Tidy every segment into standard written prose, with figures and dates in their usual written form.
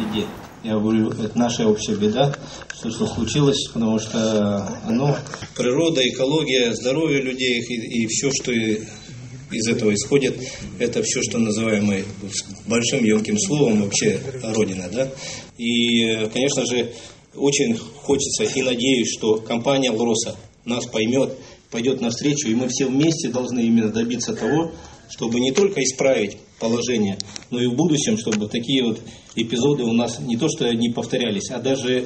беде. Я говорю, это наша общая беда, что случилось, потому что природа, экология, здоровье людей и все, что из этого исходит, это все, что называемое большим емким словом вообще Родина, да. И, конечно же, очень хочется и надеюсь, что компания «Алроса» нас поймет, пойдет навстречу, и мы все вместе должны именно добиться того, чтобы не только исправить положение, но и в будущем, чтобы такие вот эпизоды у нас не то что не повторялись, а даже,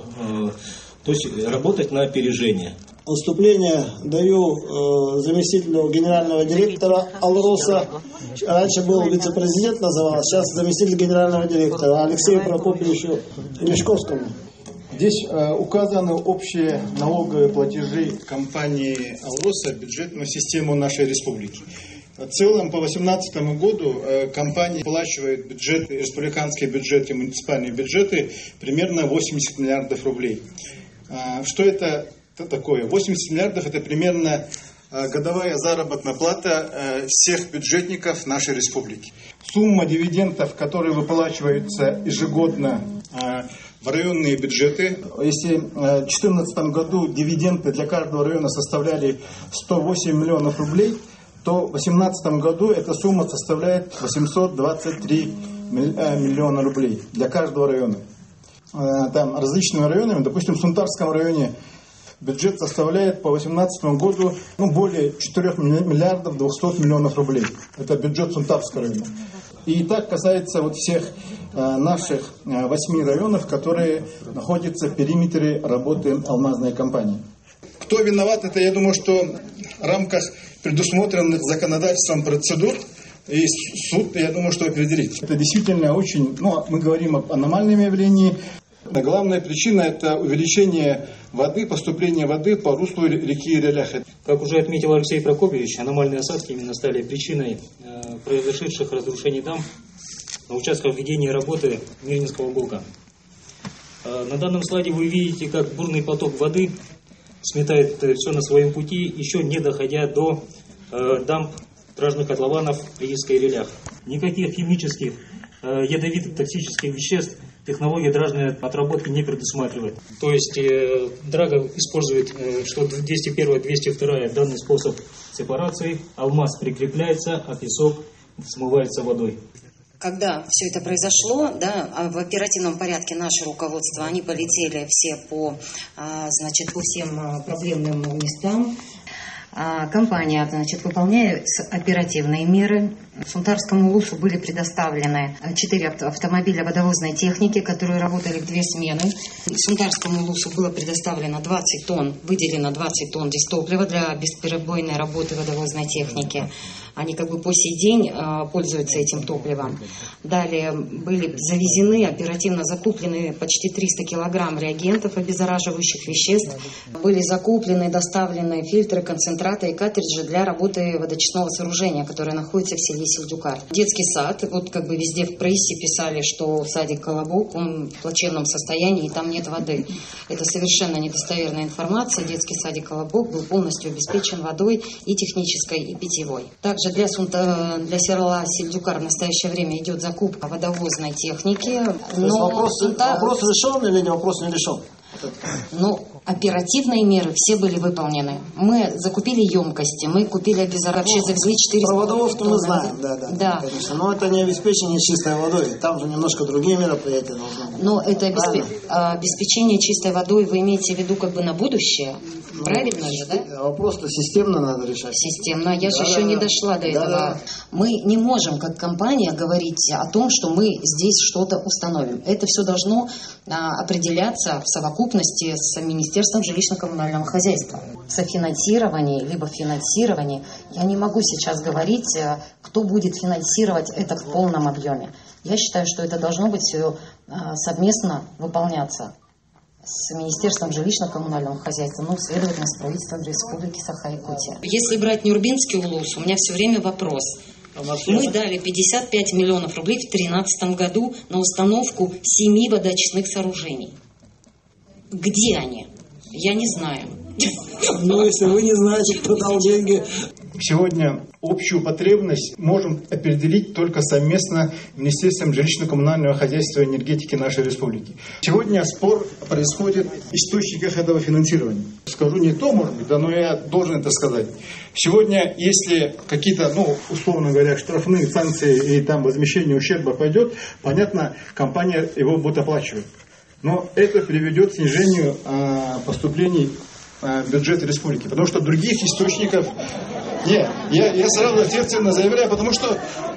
то есть работать на опережение. Выступление даю заместителю генерального директора «Алроса». Раньше был вице-президент, назывался, сейчас заместитель генерального директора Алексею Прокопьевичу Мешковскому. Здесь указаны общие налоговые платежи компании «Алроса» в бюджетную систему нашей республики. В целом, по 2018 году компания оплачивает бюджеты, республиканские бюджеты, муниципальные бюджеты примерно 80 миллиардов рублей. Что это такое? 80 миллиардов – это примерно годовая заработная плата всех бюджетников нашей республики. Сумма дивидендов, которые выплачиваются ежегодно в районные бюджеты. Если в 2014 году дивиденды для каждого района составляли 108 миллионов рублей, то в 2018 году эта сумма составляет 823 миллиона рублей для каждого района. Там различными районами, допустим, в Сунтарском районе бюджет составляет по 2018 году более 4 миллиардов 200 миллионов рублей. Это бюджет Сунтарского района. И так касается всех наших 8 районов, которые находятся в периметре работы алмазной компании. Кто виноват, это, я думаю, что в рамках предусмотренных законодательством процедур и суд, я думаю, что определит. Это действительно очень, мы говорим об аномальном явлении. Главная причина – это увеличение воды, поступление воды по руслу реки Ирелях. Как уже отметил Алексей Прокопьевич, аномальные осадки именно стали причиной произошедших разрушений дамб на участках ведения работы Мирнинского блока. На данном слайде вы видите, как бурный поток воды сметает все на своем пути, еще не доходя до дамб дражных котлованов при Иск-Ирелях. Никаких химических, ядовитых, токсических веществ технология дражной отработки не предусматривает. То есть драга использует, что 201-202 данный способ сепарации, алмаз прикрепляется, а песок смывается водой. Когда все это произошло, в оперативном порядке наше руководство, они полетели все по всем проблемным местам. Компания, выполняет оперативные меры. Сунтарскому ЛУСу были предоставлены 4 автомобиля водовозной техники, которые работали в 2 смены. Сунтарскому ЛУСу было предоставлено 20 тонн, выделено 20 тонн дистоплива для бесперебойной работы водовозной техники. Они по сей день пользуются этим топливом. Далее были завезены, оперативно закуплены почти 300 килограмм реагентов, обеззараживающих веществ. Были закуплены, доставлены фильтры, концентраты и картриджи для работы водочистного сооружения, которое находится в селе Сельдюкар. Детский сад, везде в прессе писали, что садик «Колобок», он в плачевном состоянии, и там нет воды. Это совершенно недостоверная информация. Детский садик «Колобок» был полностью обеспечен водой и технической, и питьевой. Также для села Сельдюкар в настоящее время идет закупка водовозной техники. Вопрос решен или вопрос не решен? Оперативные меры все были выполнены. Мы закупили емкости, мы купили вообще завезли 400 Про водовозку мы знаем, да. Конечно. Но это не обеспечение чистой водой. Там же немножко другие мероприятия должны быть. Но это обеспечение чистой водой, вы имеете в виду на будущее? Правильно же, да? Вопрос-то системно надо решать. Системно. Я же еще не дошла до этого. Мы не можем, как компания, говорить о том, что мы здесь что-то установим. Это все должно определяться в совокупности с Министерством жилищно-коммунального хозяйства. В софинансировании, либо в финансировании я не могу сейчас говорить, кто будет финансировать это в полном объеме. Я считаю, что это должно быть все совместно выполняться с Министерством жилищно-коммунального хозяйства, следовательно, с правительством Республики Саха-Якутия. Если брать Нюрбинский УЛУС, у меня все время вопрос. Мы дали 55 миллионов рублей в 2013 году на установку 7 водоочистных сооружений. Где они? Я не знаю. Если вы не знаете, кто дал деньги, Сегодня общую потребность можем определить только совместно Министерством жилищно-коммунального хозяйства и энергетики нашей республики. Сегодня спор происходит в источниках этого финансирования. Скажу не то, может быть, да, но я должен это сказать. Сегодня, если какие-то, условно говоря, штрафные санкции и там возмещение ущерба пойдет, понятно, компания его будет оплачивать. Но это приведет к снижению поступлений в бюджет республики. Потому что других источников... Нет, я сразу ответственно заявляю, потому что...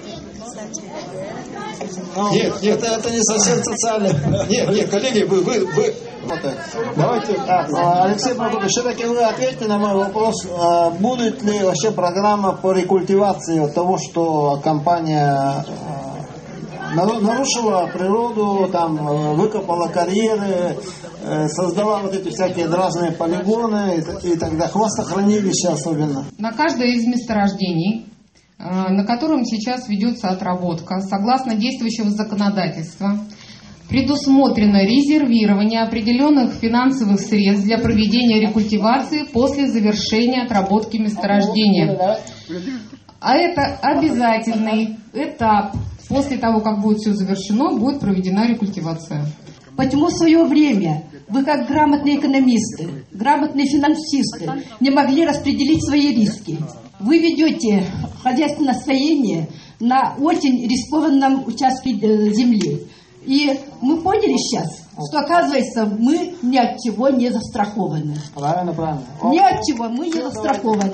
Нет, это не совсем социально. Нет, коллеги, вы... Давайте, Алексей Прокопьевич, все-таки вы ответьте на мой вопрос, будет ли вообще программа по рекультивации того, что компания нарушила природу, там, выкопала карьеры, создала вот эти всякие разные полигоны и тогда хвостохранилища особенно. На каждое из месторождений, на котором сейчас ведется отработка, согласно действующего законодательства, предусмотрено резервирование определенных финансовых средств для проведения рекультивации после завершения отработки месторождения. А это обязательный этап. После того, как будет все завершено, будет проведена рекультивация. Почему в свое время вы, как грамотные экономисты, грамотные финансисты, не могли распределить свои риски? Вы ведете хозяйственное строение на очень рискованном участке земли. И мы поняли сейчас, что, оказывается, мы ни от чего не застрахованы. Правильно. Ни от чего мы не застрахованы.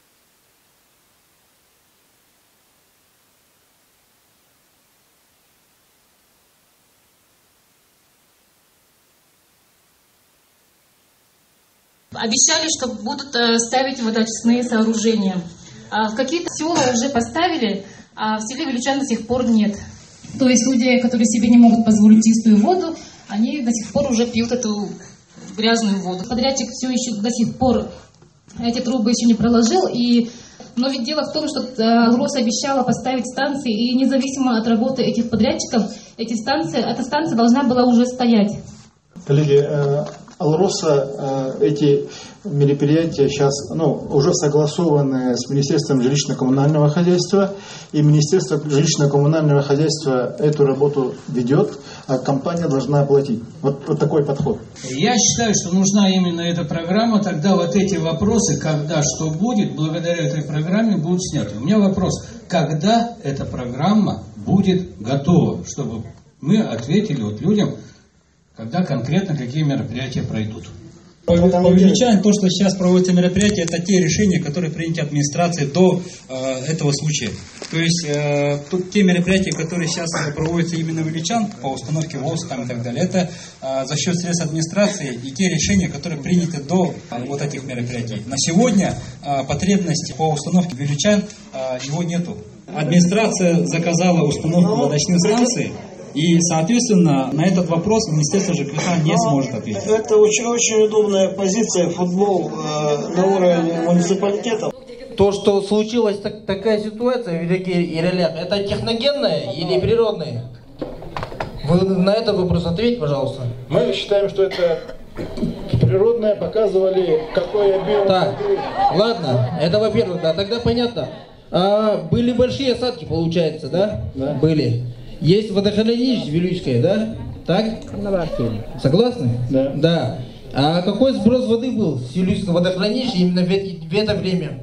Обещали, что будут ставить водоочистные сооружения. В какие-то села уже поставили, а в селе Вилючан до сих пор нет. То есть люди, которые себе не могут позволить чистую воду, они до сих пор уже пьют эту грязную воду. Подрядчик все еще до сих пор эти трубы еще не проложил. Но ведь дело в том, что АЛРОС обещала поставить станции, и независимо от работы этих подрядчиков, эта станция должна была уже стоять. Коллеги, АЛРОСа эти мероприятия сейчас уже согласованы с Министерством жилищно-коммунального хозяйства, и Министерство жилищно-коммунального хозяйства эту работу ведет, а компания должна оплатить. Вот такой подход. Я считаю, что нужна именно эта программа, тогда вот эти вопросы, когда что будет, благодаря этой программе будут сняты. У меня вопрос, когда эта программа будет готова, чтобы мы ответили людям, когда конкретно какие мероприятия пройдут. Увеличаем то, что сейчас проводятся мероприятия, это те решения, которые приняты администрацией до этого случая. То есть те мероприятия, которые сейчас проводятся именно в Вилючан по установке ВОЗ и так далее, это за счет средств администрации и те решения, которые приняты до вот этих мероприятий. На сегодня потребности по установке в Вилючан его нету. Администрация заказала установку водоочистных станций. И, соответственно, на этот вопрос Министерство ЖКХ не сможет ответить. Это очень удобная позиция, футбол на уровне муниципалитета. То, что случилась такая ситуация в реке Ирелях, это техногенная или природная? Вы на этот вопрос ответьте, пожалуйста. Мы считаем, что это природное, показывали, какой объем. Так, ладно, это во-первых, да, тогда понятно. Были большие осадки, получается, да? Да. Были. Есть водохранилище Вилючское, да? Так? Согласны? Да. Да. А какой сброс воды был с Вилючского водохранилища именно в это время?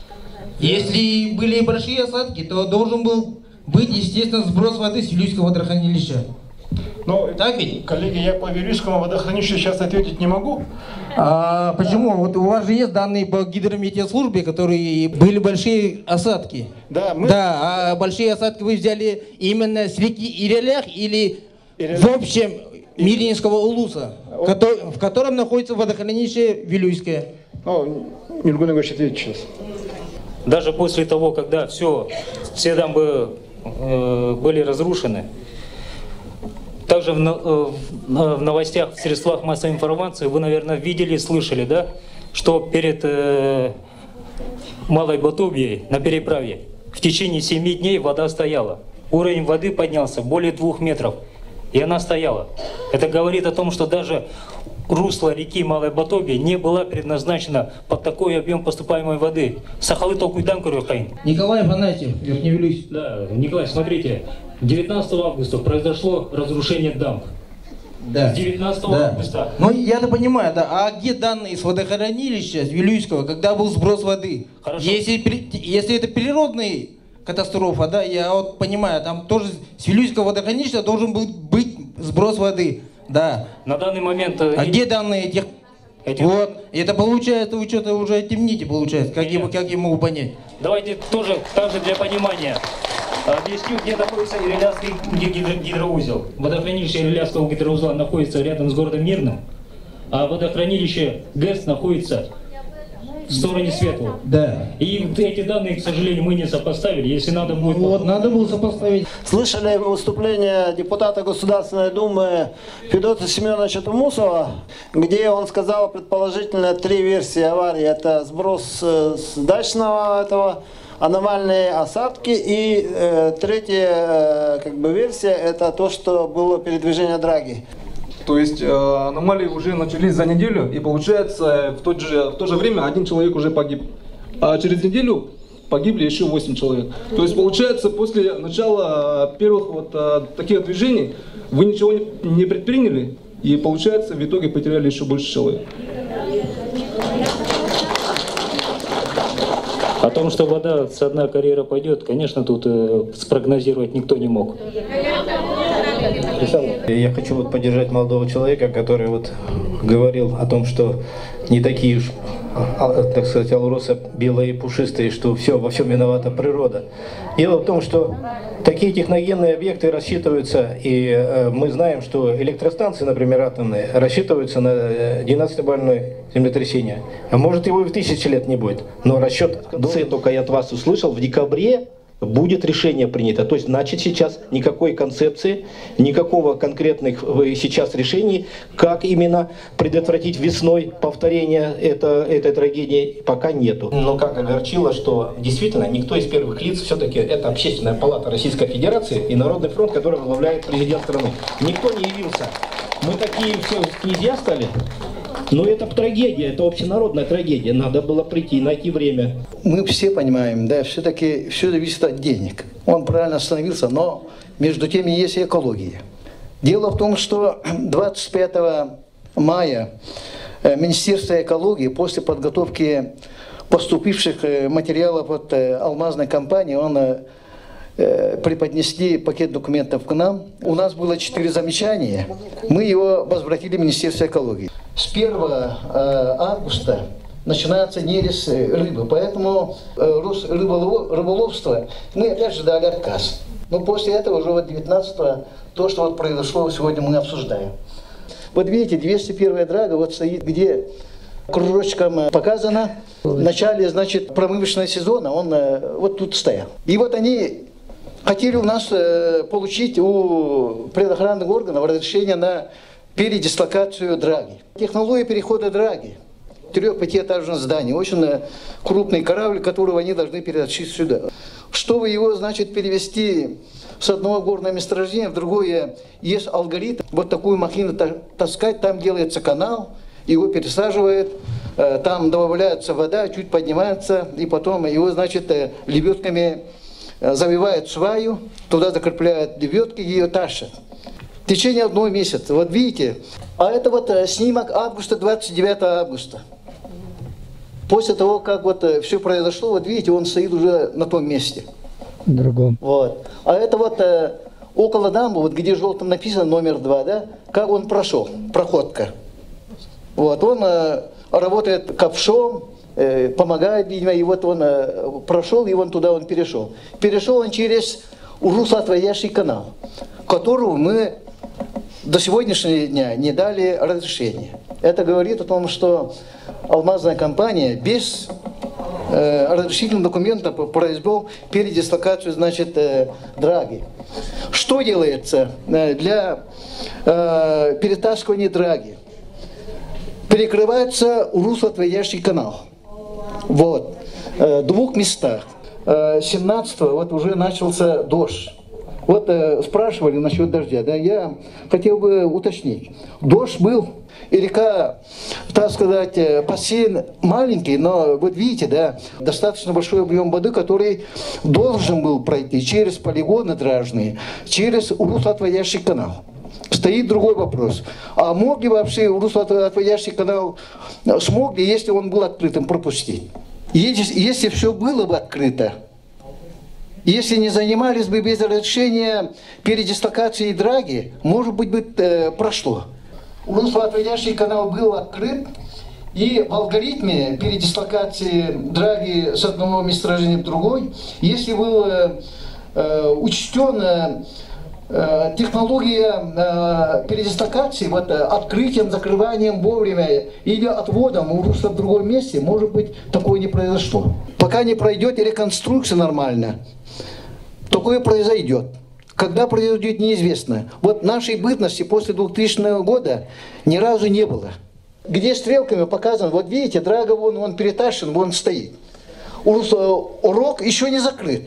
Если были большие осадки, то должен был быть, естественно, сброс воды с Вилючского водохранилища. Так ведь? Коллеги, я по Вилючскому водохранилищу сейчас ответить не могу. Почему? Вот у вас же есть данные по гидрометеослужбе, которые были большие осадки. Да, а большие осадки вы взяли именно с реки Ирелях или в общем Мирнинского улуса, в котором находится водохранилище Вилюйское? Нильгун Ильич ответит сейчас. Даже после того, когда все дамбы были разрушены, также в новостях, в средствах массовой информации вы, наверное, видели, слышали, да, что перед Малой Батубьей на переправе в течение 7 дней вода стояла. Уровень воды поднялся более 2 метров, и она стояла. Это говорит о том, что даже русло реки Малой Батоги не была предназначена под такой объем поступаемой воды. Сахалы толкуйдан курюхайн. Николай Афанасьев, Верхневилюсь. Да, Николай, смотрите, 19 августа произошло разрушение дамб. Да. 19 да. августа. Ну, я-то понимаю, да. А где данные с водохранилища, с Вилюйского, когда был сброс воды? Хорошо. Если это природная катастрофа, да, я вот понимаю, там тоже с Вилюйского водохранилища должен был быть сброс воды. Да. На данный момент... А где данные этих? Вот. Это получается, вы что-то уже темните, получается. Как я могу понять? Давайте тоже, также для понимания, объясню, где находится Ирилятский гидроузел. Водохранилище Ирилятского гидроузла находится рядом с городом Мирным, а водохранилище ГЭС находится в стороне Светлого. Да. И эти данные, к сожалению, мы не сопоставили. Если надо будет... Вот, надо было сопоставить. Слышали выступление депутата Государственной Думы Федота Семеновича Тумусова, где он сказал предположительно 3 версии аварии. Это сброс с дачного этого, аномальные осадки, и третья версия это то, что было передвижение Драги. То есть аномалии уже начались за неделю, и получается в то же время 1 человек уже погиб. А через неделю погибли еще 8 человек. То есть получается после начала первых таких движений вы ничего не предприняли, и получается в итоге потеряли еще больше человек. О том, что вода со дна карьера пойдет, конечно, тут спрогнозировать никто не мог. Я хочу поддержать молодого человека, который говорил о том, что не такие уж, так сказать, алросы белые и пушистые, что во всем виновата природа. Дело в том, что такие техногенные объекты рассчитываются, и мы знаем, что электростанции, например, атомные, рассчитываются на 12-бальное землетрясение. А может, его и в 1000 лет не будет. Но расчет, только я от вас услышал, в декабре будет решение принято. То есть, значит, сейчас никакой концепции, никакого конкретных сейчас решений, как именно предотвратить весной повторение этой трагедии, пока нету. Но как огорчило, что действительно никто из первых лиц, все-таки это Общественная палата Российской Федерации и Народный фронт, который возглавляет президент страны. Никто не явился. Мы такие все князья стали. Но это трагедия, это общенародная трагедия. Надо было прийти, найти время. Мы все понимаем, да, все-таки все зависит от денег. Он правильно остановился, но между тем есть и экология. Дело в том, что 25 мая Министерство экологии после подготовки поступивших материалов от алмазной компании, преподнесли пакет документов к нам. У нас было 4 замечания. Мы его возвратили в Министерство экологии. С 1 августа начинается нерест рыбы, поэтому рыболовство мы опять же дали отказ. Но после этого уже 19-го то, что произошло сегодня, мы обсуждаем. Вот видите, 201-я драга стоит, где кружочком показано. В начале, промывочного сезона он тут стоял. И они хотели у нас получить у предохранных органов разрешение на передислокацию драги. Технология перехода драги. 3-5-этажное здание. Очень крупный корабль, которого они должны перетащить сюда. Чтобы его, перевести с одного горного месторождения в другое, есть алгоритм. Вот такую махину таскать, там делается канал, его пересаживают, там добавляется вода, чуть поднимается, и потом его, лебедками завивают сваю, туда закрепляют лебедки и ее тащат. В течение 1 месяца. Вот видите, а это снимок августа, 29 августа. После того, как все произошло, видите, он стоит уже на том месте. Другом. Вот. А это около дамбы, где желтым написано номер 2, да, как он прошел, проходка. Он работает ковшом, помогает, видимо, и он прошел, и туда он перешел. Перешел он через руслоотводящий канал, которого мы до сегодняшнего дня не дали разрешения. Это говорит о том, что алмазная компания без разрешительных документов произвел передислокацию, драги. Что делается для перетаскивания драги? Перекрывается руслоотводящий канал. В 2 местах. 17-го уже начался дождь. Вот спрашивали насчет дождя, да, я хотел бы уточнить. Дождь был, и река, так сказать, бассейн маленький, но вот видите, да, достаточно большой объем воды, который должен был пройти через полигоны дражные, через руслоотводящий канал. Стоит другой вопрос. А мог ли вообще руслоотводящий канал, смог ли, если он был открытым, пропустить? Если все было бы открыто, если не занимались бы без разрешения передислокации драги, может быть, прошло. Руслоотводящий канал был открыт, и в алгоритме передислокации драги с одного месторождения в другой, если была учтена технология передислокации, вот открытием, закрыванием вовремя или отводом у русла в другом месте, может быть, такое не произошло. Пока не пройдет реконструкция нормально, такое произойдет. Когда произойдет, неизвестно. Вот нашей бытности после 2000 года ни разу не было. Где стрелками показано, вот видите, драга вон, он перетащен, вон стоит. Урок еще не закрыт.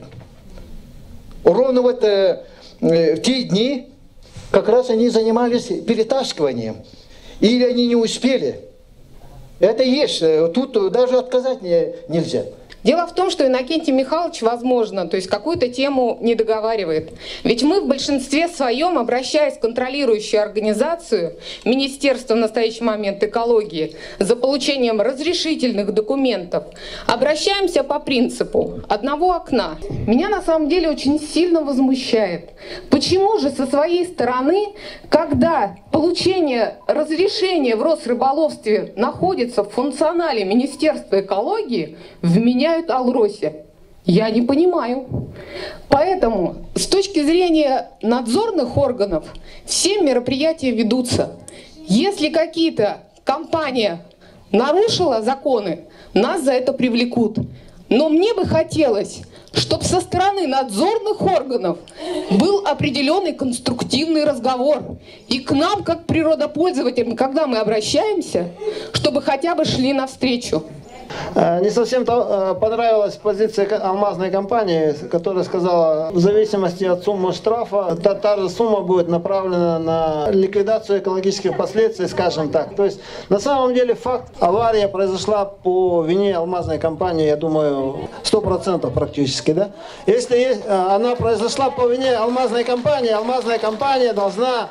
Ровно вот в те дни как раз они занимались перетаскиванием. Или они не успели. Это есть. Тут даже отказать нельзя. Дело в том, что Иннокентий Михайлович, возможно, то есть какую-то тему не договаривает. Ведь мы в большинстве своем, обращаясь в контролирующую организацию, Министерство в настоящий момент экологии, за получением разрешительных документов, обращаемся по принципу одного окна. Меня на самом деле очень сильно возмущает. Почему же со своей стороны, когда получение разрешения в Росрыболовстве находится в функционале Министерства экологии, вменяют Алросе? Я не понимаю. Поэтому с точки зрения надзорных органов все мероприятия ведутся. Если какие-то компания нарушила законы, нас за это привлекут. Но мне бы хотелось, чтобы со стороны надзорных органов был определенный конструктивный разговор. И к нам, как природопользователям, когда мы обращаемся, чтобы хотя бы шли навстречу. Не совсем понравилась позиция алмазной компании, которая сказала, в зависимости от суммы штрафа, та же сумма будет направлена на ликвидацию экологических последствий, скажем так. То есть, на самом деле, факт авария произошла по вине алмазной компании, я думаю, 100% практически, да? Если она произошла по вине алмазная компания должна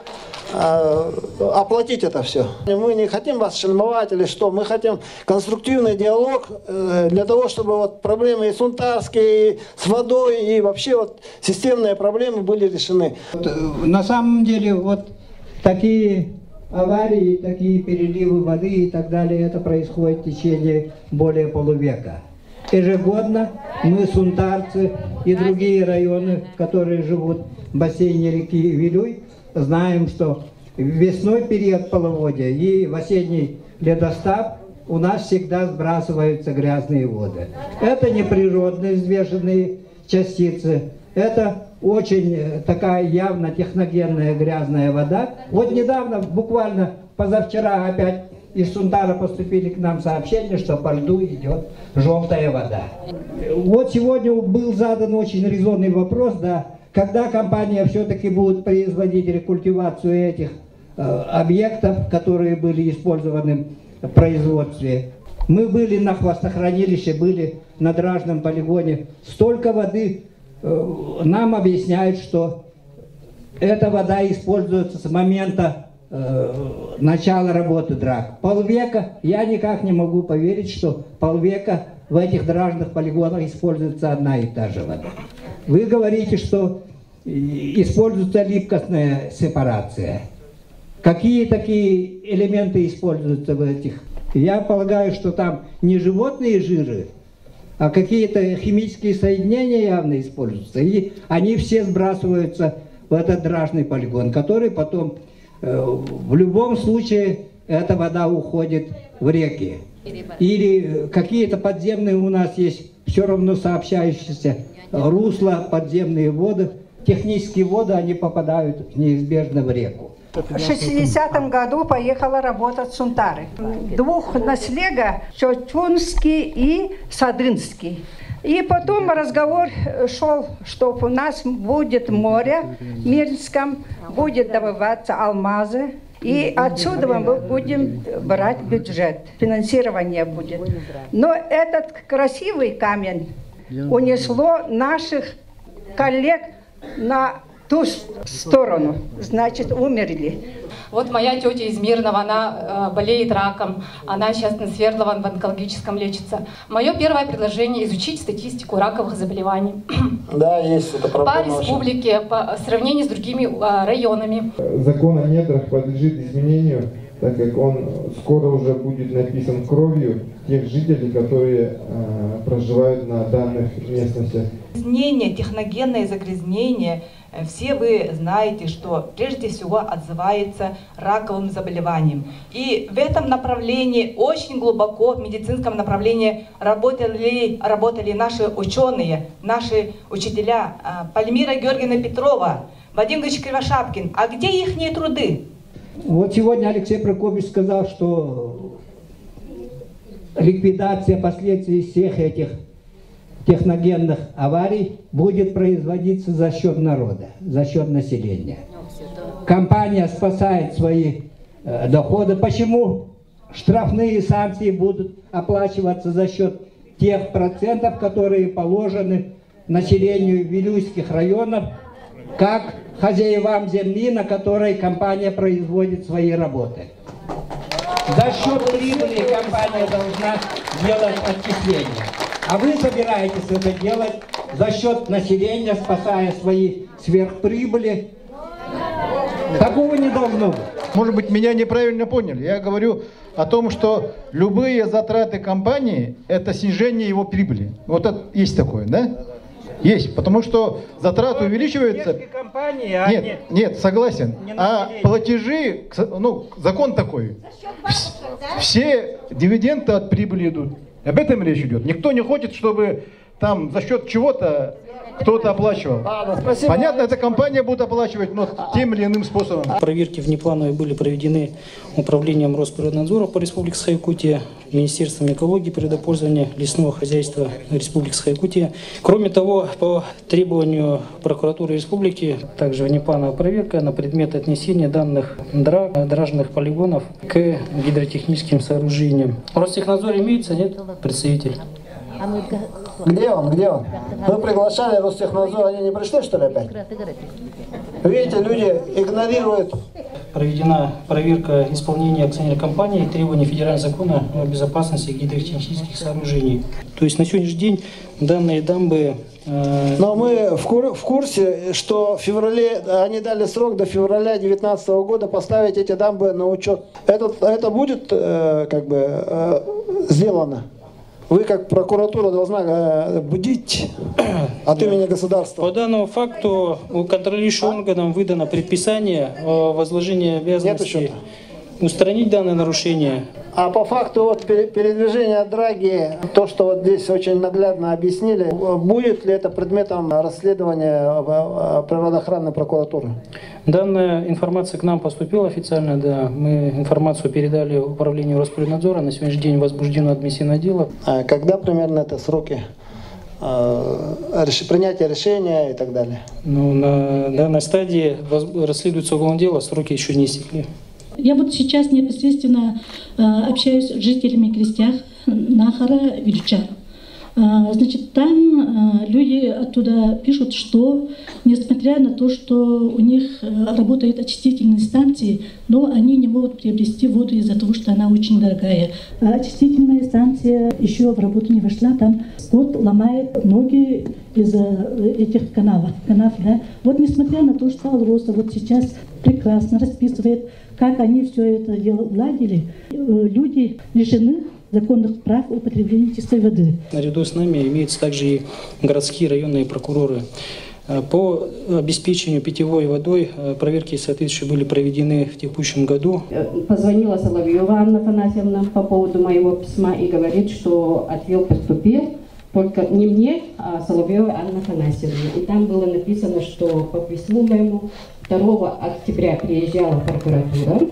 оплатить это все. Мы не хотим вас шельмовать или что, мы хотим конструктивный диалог для того, чтобы вот проблемы и сунтарские, и с водой, и вообще вот системные проблемы были решены. На самом деле вот такие аварии, такие переливы воды и так далее, это происходит в течение более полувека. Ежегодно мы, сунтарцы и другие районы, которые живут в бассейне реки Вилюй, знаем, что в весной период половодья и в осенний ледостав у нас всегда сбрасываются грязные воды. Это не природные взвешенные частицы, это очень такая явно техногенная грязная вода. Вот недавно, буквально позавчера, опять из Сунтара поступили к нам сообщения, что по льду идет желтая вода. Вот сегодня был задан очень резонный вопрос, да, когда компания все-таки будет производить рекультивацию этих объектов, которые были использованы в производстве. Мы были на хвостохранилище, были на дражном полигоне. Столько воды нам объясняют, что эта вода используется с момента начала работы драг. Полвека я никак не могу поверить, что полвека в этих дражных полигонах используется одна и та же вода. Вы говорите, что используется липкостная сепарация. Какие такие элементы используются в этих? Я полагаю, что там не животные жиры, а какие-то химические соединения явно используются. И они все сбрасываются в этот дражный полигон, который потом, в любом случае, эта вода уходит в реки. Или какие-то подземные у нас есть, все равно сообщающиеся русла, подземные воды. Технические воды, они попадают неизбежно в реку. В 60-м году поехала работать в Сунтары. Двух наслега, Чочунский и Садынский. И потом разговор шел, что у нас будет море в Мирнском, будет добываться алмазы. И отсюда мы будем брать бюджет, финансирование будет. Но этот красивый камень унесло наших коллег на ту сторону, значит, умерли. Вот моя тетя из Мирного, она болеет раком, она сейчас на Свердловом в онкологическом лечится. Мое первое предложение – изучить статистику раковых заболеваний. Да, есть это проблема. По республике, по сравнению с другими районами. Закон о недрах подлежит изменению, так как он скоро уже будет написан кровью тех жителей, которые проживают на данных местностях. Загрязнение, техногенное загрязнение, все вы знаете, что прежде всего отзывается раковым заболеванием. И в этом направлении, очень глубоко в медицинском направлении работали наши ученые, наши учителя. Пальмира Георгиевна Петрова, Вадим Ильич Кривошапкин. А где ихние труды? Вот сегодня Алексей Прокопьевич сказал, что ликвидация последствий всех этих техногенных аварий будет производиться за счет народа, за счет населения. Компания спасает свои доходы. Почему штрафные санкции будут оплачиваться за счет тех процентов, которые положены населению Вилюйских районов, как хозяевам земли, на которой компания производит свои работы? За счет прибыли компания должна делать отчисления. А вы собираетесь это делать за счет населения, спасая свои сверхприбыли. Такого не должно быть. Может быть, меня неправильно поняли. Я говорю о том, что любые затраты компании – это снижение его прибыли. Вот это есть такое, да? Есть, потому что затраты увеличиваются. Нет, согласен. А платежи, ну, закон такой. Все дивиденды от прибыли идут. Об этом речь идет. Никто не хочет, чтобы там за счет чего-то кто-то оплачивал. Понятно, эта компания будет оплачивать, но тем или иным способом. Проверки внеплановые были проведены Управлением Росприроднадзора по Республике Саха-Якутия, Министерством экологии и природопользования, лесного хозяйства Республики Саха-Якутия. Кроме того, по требованию прокуратуры республики, также внеплановая проверка на предмет отнесения данных дорожных полигонов к гидротехническим сооружениям. В Ростехнадзоре имеется, нет, представитель? Где он? Где он? Мы приглашали Ростехнадзор, они не пришли, что ли, опять? Видите, люди игнорируют. Проведена проверка исполнения акционерной компании и требований федерального закона о безопасности гидротехнических сооружений. То есть на сегодняшний день данные дамбы... Но мы в курсе, что в феврале, они дали срок до февраля 2019 года поставить эти дамбы на учет. Это будет как бы сделано? Вы, как прокуратура, должна будить от имени государства. По данному факту контролирующим органам выдано предписание о возложении обязанности устранить данное нарушение. А по факту вот передвижения драги, то, что вот здесь очень наглядно объяснили, будет ли это предметом расследования природоохранной прокуратуры? Данная информация к нам поступила официально, да. Мы информацию передали Управлению Росприроднадзора. На сегодняшний день возбуждено административное дело. А когда примерно это сроки принятия решения и так далее? Ну, на данной стадии расследуется уголовное дело, сроки еще не истекли. Я вот сейчас непосредственно общаюсь с жителями крестьян Нахара, Вильчар. Значит, там люди оттуда пишут, что несмотря на то, что у них работают очистительные станции, но они не могут приобрести воду из-за того, что она очень дорогая. А очистительная станция еще в работу не вошла, там скот ломает ноги из-за этих канав, да. Вот несмотря на то, что Алроса вот сейчас прекрасно расписывает, как они все это дело уладили, люди лишены законных прав употребления чистой воды. Наряду с нами имеются также и городские районные прокуроры. По обеспечению питьевой водой проверки соответствующие были проведены в текущем году. Позвонила Соловьева Анна Афанасьевна по поводу моего письма и говорит, что ответ поступил только не мне, а Соловьевой Анне Афанасьевне. И там было написано, что по письму моему 2 октября приезжала прокуратура,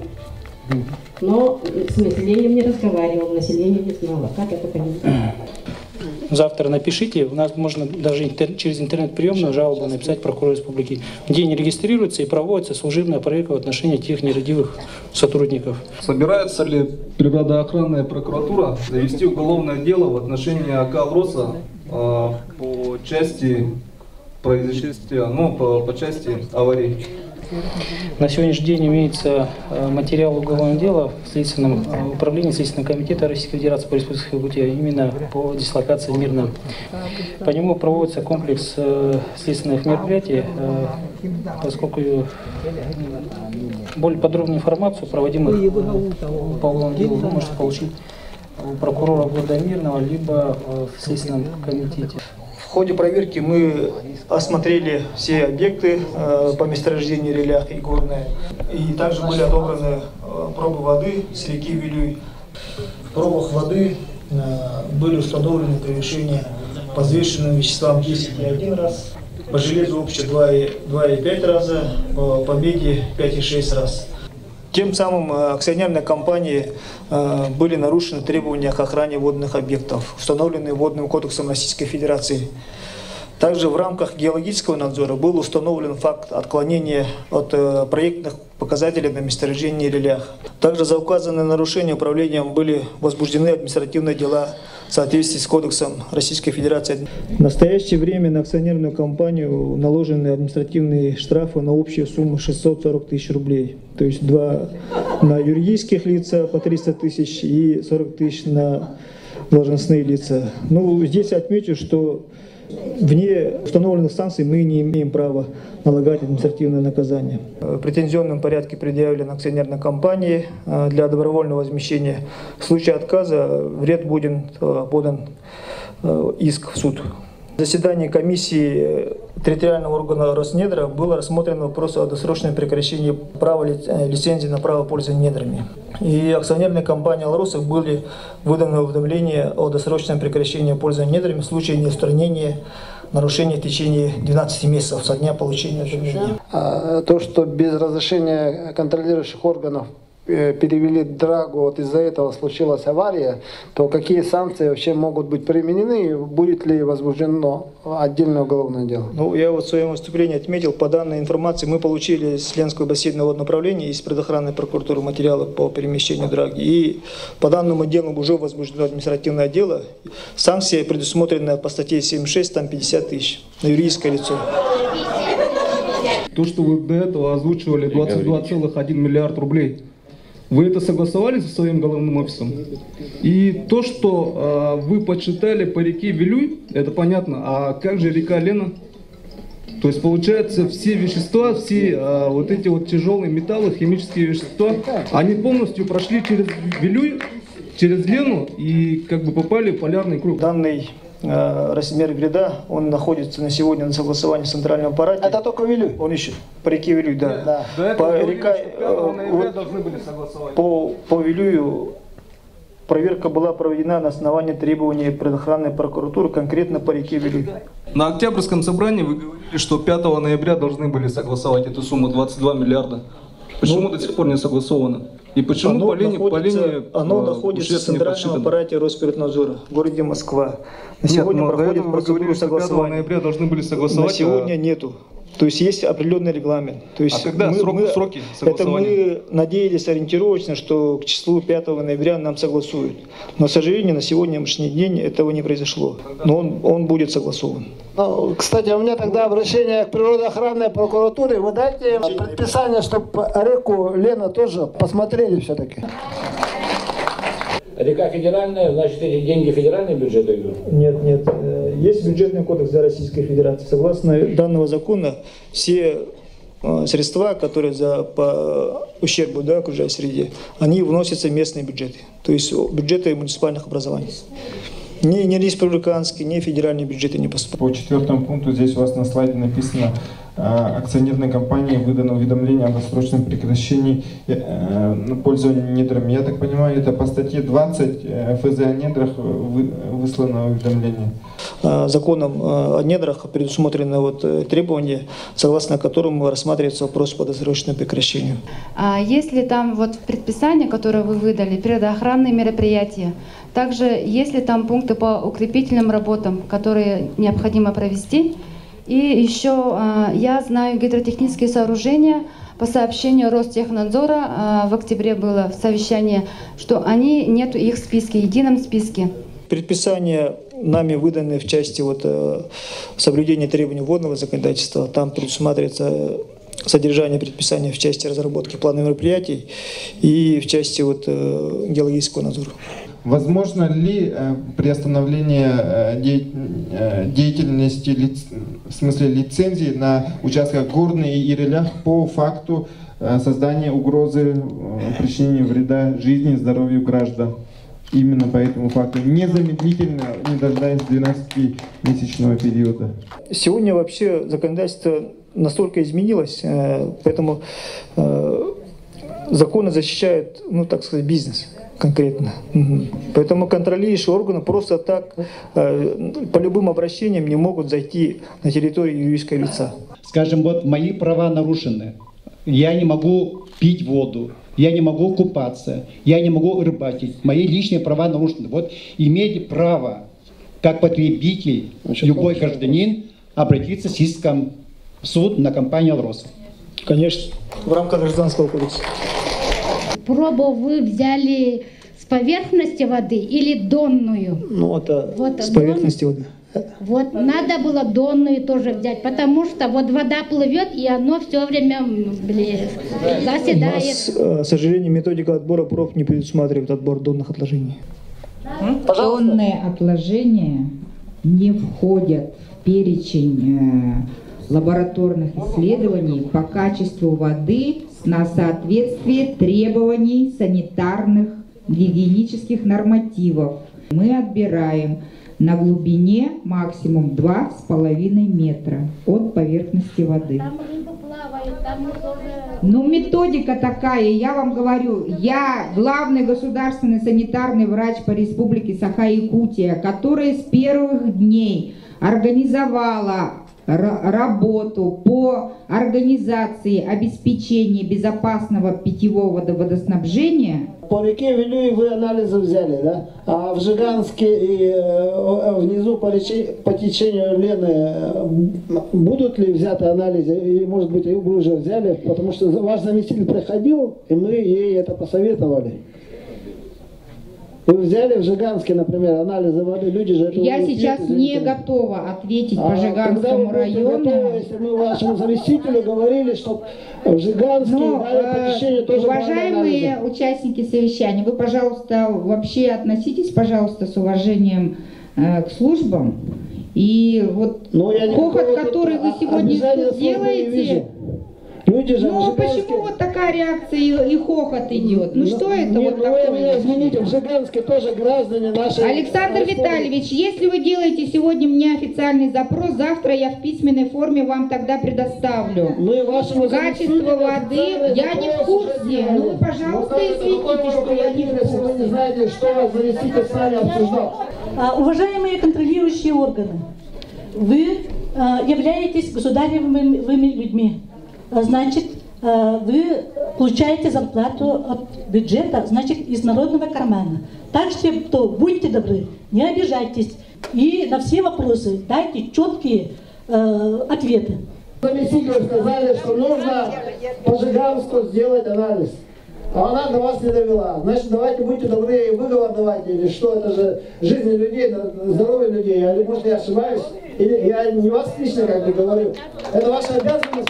но с населением не разговаривал, население не знало. Как это понять? завтра напишите, у нас можно даже через интернет-приемную жалобу написать прокурору республики, где не регистрируется и проводится служебная проверка в отношении тех нерадивых сотрудников. Собирается ли природоохранная прокуратура завести уголовное дело в отношении АК «Алроса» по части происшествия, по части аварии? На сегодняшний день имеется материал уголовного дела в Следственном управлении Следственного комитета Российской Федерации по Республике Якутия именно по дислокации Мирно. По нему проводится комплекс следственных мероприятий, поскольку более подробную информацию проводимых по уголовному делу вы можете получить у прокурора города Мирного либо в Следственном комитете. В ходе проверки мы осмотрели все объекты по месторождению Релях и Горное. И также были отобраны пробы воды с реки Вилюй. В пробах воды были установлены превышения по взвешенным веществам 10,1 раз, по железу общее 2,5 раза, по меди 5,6 раз. Тем самым акционерной компании были нарушены требования к охране водных объектов, установленные Водным кодексом Российской Федерации. Также в рамках геологического надзора был установлен факт отклонения от проектных показателей на месторождении Релях. Также за указанные нарушения управлением были возбуждены административные дела в соответствии с Кодексом Российской Федерации. В настоящее время на акционерную компанию наложены административные штрафы на общую сумму 640 тысяч рублей. То есть 2 на юридических лица по 300 тысяч и 40 тысяч на должностные лица. Ну, здесь отмечу, что вне установленных санкций мы не имеем права налагать административное наказание. В претензионном порядке предъявлен акционерной компании для добровольного возмещения. В случае отказа вред будет подан иск в суд. В заседании комиссии территориального органа Роснедра был рассмотрен вопрос о досрочном прекращении права лицензии на право пользования недрами. И акционерной компании «Алроса» были выданы уведомления о досрочном прекращении пользования недрами в случае неустранения нарушений в течение 12 месяцев со дня получения уведомления. То, что без разрешения контролирующих органов перевели драгу, вот из-за этого случилась авария, то какие санкции вообще могут быть применены и будет ли возбуждено отдельное уголовное дело? Ну, я вот в своем выступлении отметил, по данной информации мы получили из Ленского бассейнового водного управления из предохранной прокуратуры материалы по перемещению драги. И по данному делу уже возбуждено административное дело. Санкция предусмотрена по статье 76, там 50 тысяч на юридическое лицо. То, что вы до этого озвучивали 22,1 миллиард рублей, вы это согласовали со своим головным офисом? И то, что вы подсчитали по реке Вилюй, это понятно, а как же река Лена? То есть получается все вещества, все вот эти вот тяжелые металлы, химические вещества, они полностью прошли через Вилюй, через Лену и как бы попали в полярный круг. Данный размер вреда, он находится на сегодня на согласовании в центральном аппарате. Это только Вилюй? Он ищет. По реке Вилюй, да. По Вилюю проверка была проведена на основании требований предохранной прокуратуры, конкретно по реке Вилюй. На Октябрьском собрании вы говорили, что 5 ноября должны были согласовать эту сумму 22 миллиарда. Почему до сих пор не согласовано? И почему оно находится в центральном аппарате Роспиртнадзора в городе Москва. На сегодня проходит процедуру согласования. 5 ноября должны были согласовать. На сегодня нету. То есть есть определенный регламент. То есть когда сроки согласования? Это мы надеялись ориентировочно, что к числу 5 ноября нам согласуют. Но, к сожалению, на сегодняшний день этого не произошло. Но он будет согласован. Ну, кстати, у меня тогда обращение к природоохранной прокуратуре. Вы дайте предписание, чтобы реку Лена тоже посмотрели все-таки. Река федеральная, значит, эти деньги в федеральный бюджет идут? Нет. Есть бюджетный кодекс для Российской Федерации. Согласно данного закона, все средства, которые по ущербу окружающей среде, они вносятся в местные бюджеты. То есть бюджеты муниципальных образований. Ни республиканские, ни федеральные бюджеты не поступают. По 4 пункту здесь у вас на слайде написано акционерной компании выдано уведомление о досрочном прекращении пользования недрами. Я так понимаю, это по статье 20 ФЗ о недрах выслано уведомление. Законом о недрах предусмотрены требования, согласно которым рассматривается вопрос по досрочному прекращению. Если там в предписании, которое вы выдали, природоохранные мероприятия, также есть ли там пункты по укрепительным работам, которые необходимо провести? И еще я знаю гидротехнические сооружения, по сообщению Ростехнадзора в октябре было совещание, что они нету их в списке, едином списке. Предписания нами выданы в части соблюдения требований водного законодательства. Там предусматривается содержание предписания в части разработки плана мероприятий и в части геологического надзора. Возможно ли приостановление деятельности, в смысле лицензии на участках горных и релях по факту создания угрозы причинения вреда жизни и здоровью граждан? Именно по этому факту, незамедлительно, не дожидаясь 12-месячного периода. Сегодня вообще законодательство настолько изменилось, поэтому законы защищают, так сказать, бизнес конкретно. Поэтому контролирующие органы просто так по любым обращениям не могут зайти на территорию юридического лица. Скажем, мои права нарушены. Я не могу пить воду, я не могу купаться, я не могу рыбачить. Мои личные права нарушены. Имейте право, как потребитель, любой гражданин, обратиться с иском в суд на компанию «Алроса». Конечно, в рамках Гражданского кодекса. Пробу вы взяли с поверхности воды или донную? Это с поверхности воды. Надо было донную тоже взять, потому что вода плывет, и оно все время заседает. У нас, к сожалению, методика отбора проб не предусматривает отбор донных отложений. Донные отложения не входят в перечень лабораторных исследований по качеству воды на соответствие требований санитарных гигиенических нормативов. Мы отбираем на глубине максимум 2,5 метра от поверхности воды. Методика такая, я вам говорю, я главный государственный санитарный врач по республике Саха-Якутия, которая с первых дней организовала работу по организации обеспечения безопасного питьевого водоснабжения. По реке Вилюй вы анализы взяли, да? А в Жиганске и внизу по течению Лены будут ли взяты анализы? Или, может быть, вы уже взяли? Потому что ваш заместитель приходил, и мы ей это посоветовали. Вы взяли в Жиганске, например, анализы воды, люди же... Я сейчас не готова ответить по Жиганскому району. Готовы, если мы вашему заместителю говорили, что в Жиганске по течению тоже... Уважаемые участники совещания, вы, пожалуйста, вообще относитесь, пожалуйста, с уважением к службам. И хохот, который вы сегодня делаете... Люди же почему такая реакция и хохот идет? Что это такое? Извините, в Жиганске тоже граждане наши... Александр Витальевич, если вы делаете сегодня мне официальный запрос, завтра я в письменной форме вам тогда предоставлю. Качество воды я не в курсе. Пожалуйста, извините, что я не в курсе. Вы не знаете, что ваш заместитель с нами обсуждал. Уважаемые контролирующие органы, вы являетесь государевыми людьми. Значит, вы получаете зарплату от бюджета, значит, из народного кармана. Так что будьте добры, не обижайтесь и на все вопросы дайте четкие ответы. Заместителю сказали, что нужно по Жиганску сделать анализ. А она до вас не довела. Значит, давайте будьте добры, и выговор давайте, или что, это же жизни людей, здоровье людей. Или, может, я ошибаюсь, или я не вас лично говорю. Это ваша обязанность.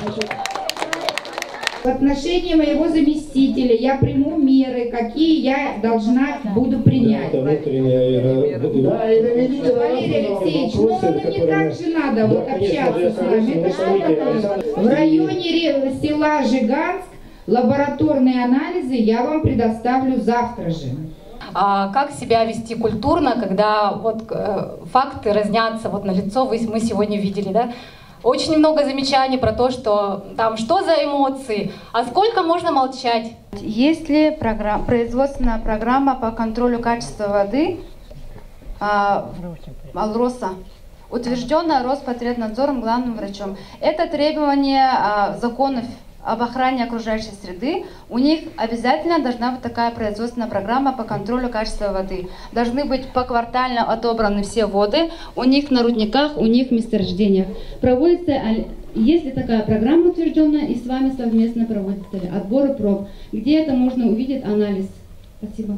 В отношении моего заместителя я приму меры, какие я буду принять. Валерий Алексеевич, не так же надо общаться с нами. Это что такое? В районе села Жиганск лабораторные анализы я вам предоставлю завтра же. Как себя вести культурно, когда факты разнятся, на лицо мы сегодня видели, да? Очень много замечаний про то, что там что за эмоции, а сколько можно молчать. Есть ли производственная программа по контролю качества воды Алроса, утвержденная Роспотребнадзором, главным врачом? Это требование законов об охране окружающей среды. У них обязательно должна быть такая производственная программа по контролю качества воды. Должны быть поквартально отобраны все воды, у них на рудниках, у них в месторождениях. Проводится, если такая программа утвержденная, и с вами совместно проводится отбор проб, где это можно увидеть, анализ. Спасибо.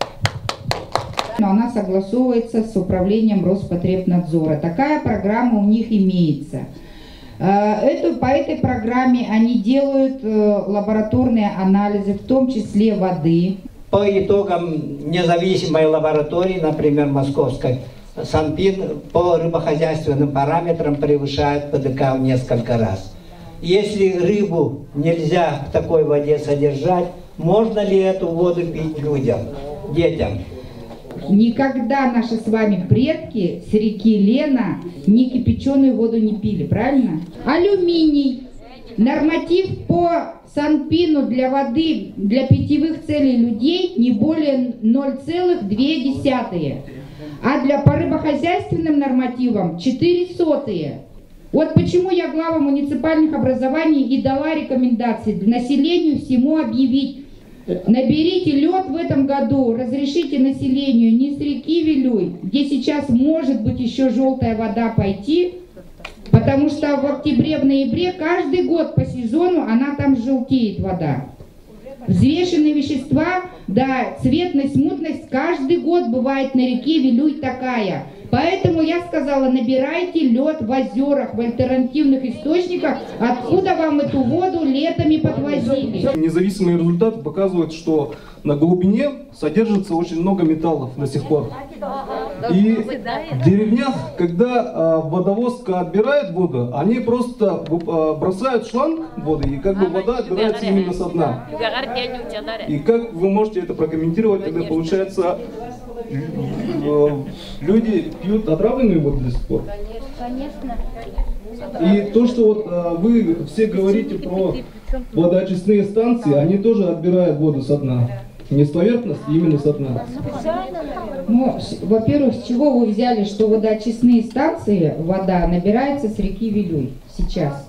Но она согласовывается с управлением Роспотребнадзора. Такая программа у них имеется. По этой программе они делают лабораторные анализы, в том числе воды. По итогам независимой лаборатории, например, московской, Санпин по рыбохозяйственным параметрам превышает ПДК в несколько раз. Если рыбу нельзя в такой воде содержать, можно ли эту воду пить людям, детям? Никогда наши с вами предки с реки Лена ни кипяченую воду не пили, правильно? Алюминий. Норматив по Санпину для воды, для питьевых целей людей не более 0,2. А по рыбохозяйственным нормативам 0,04. Вот почему я глава муниципальных образований и дала рекомендации населению всему объявить. Наберите лед в этом году, разрешите населению не с реки Вилюй, где сейчас может быть еще желтая вода, пойти, потому что в октябре, в ноябре каждый год по сезону она там желтеет вода. Взвешенные вещества, да, цветность, мутность каждый год бывает на реке Вилюй такая. Поэтому я сказала, набирайте лед в озерах, в альтернативных источниках, откуда вам эту воду летами подвозили. Независимые результаты показывают, что на глубине содержится очень много металлов до сих пор. И в деревнях, когда водовозка отбирает воду, они просто бросают шланг воды, и как бы вода отбирается именно со дна. И как вы можете это прокомментировать, когда получается люди пьют отравленную воду до сих пор? Конечно. И то, что вот вы все говорите про водоочистные станции, они тоже отбирают воду со дна. Не с поверхности, именно со дна. Ну, во-первых, с чего вы взяли, что водоочистные станции, вода набирается с реки Вилюй сейчас?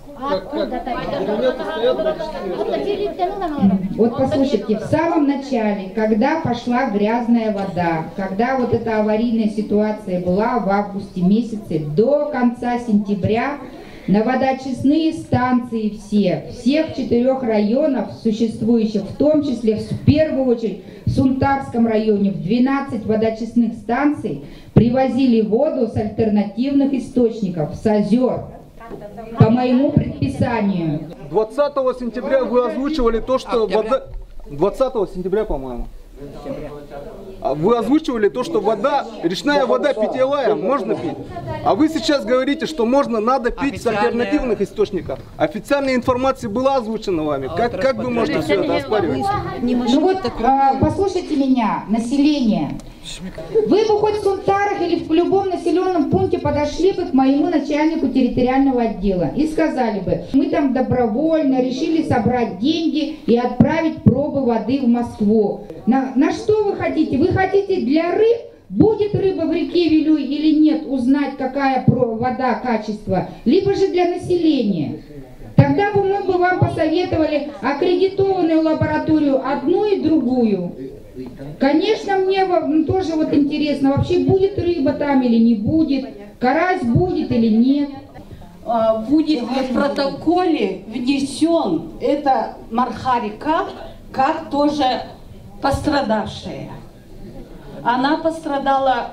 Вот послушайте, в самом начале, когда пошла грязная вода, когда вот эта аварийная ситуация была в августе месяце, до конца сентября на водоочистные станции всех 4 районов существующих, в том числе в первую очередь в Сунтарском районе, в 12 водоочистных станций привозили воду с альтернативных источников, с озер. По моему предписанию. 20 сентября вы озвучивали то, что вода... 20 сентября, по-моему. Вы озвучивали то, что вода, речная вода питьевая, можно пить. А вы сейчас говорите, что надо пить с альтернативных источников. Официальная информация была озвучена вами. Как вы можете все это оспаривать? Ну вот, послушайте меня, население. Вы бы хоть в Сунтарах или в любом населенном пункте подошли бы к моему начальнику территориального отдела и сказали бы, мы там добровольно решили собрать деньги и отправить пробы воды в Москву. На что вы хотите? Вы хотите для рыб? Будет рыба в реке Вилюй или нет, узнать, какая вода, качество, либо же для населения. Тогда бы мы бы вам посоветовали аккредитованную лабораторию, одну и другую. Конечно, мне тоже вот интересно, вообще будет рыба там или не будет, карась будет или нет. Будет в протоколе внесен это Марха-река как тоже пострадавшая. Она пострадала